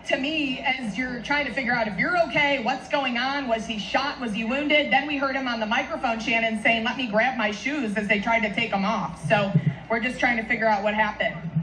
to me, as you're trying to figure out if you're okay, what's going on, was he shot, was he wounded? Then we heard him on the microphone, Shannon, saying, let me grab my shoes as they tried to take him off. So we're just trying to figure out what happened.